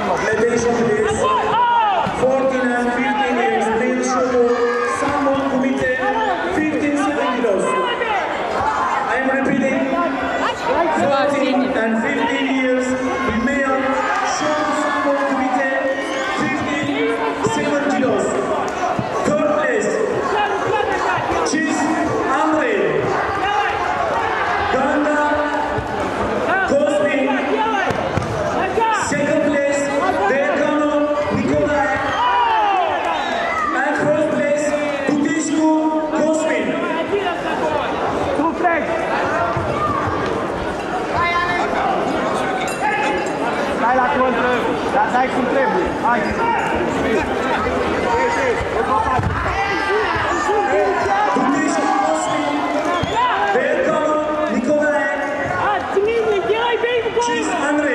Attention please. 14 and 15 years male show Sambol Kumite 15-7 kilos. I am repeating. 14 and 15 years male show Sambol Kumite 15-7 kilos. Third place. Cheese Andre. Ganda Cosby. Second place. Deacano Nikolai. And first place. Budiscu Cosmin. Dai la contră, dar dai cum trebuie. Hai! Budiscu Cosmin. Deacano Nikolai. Cheese Andre.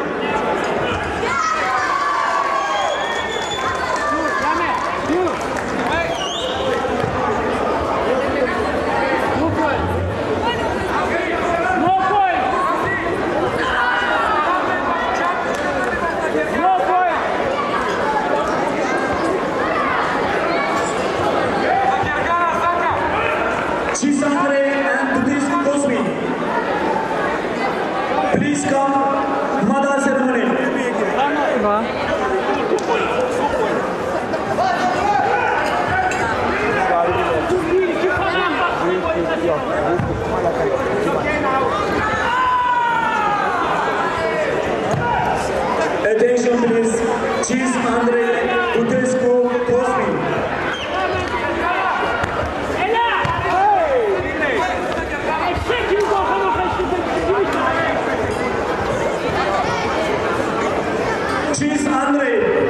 Cheese Andre and Budiscu Cosmin. Please come, Mother ceremony. Attention please. Cheese Andre, Budiscu Cosmin. Cheese Andre.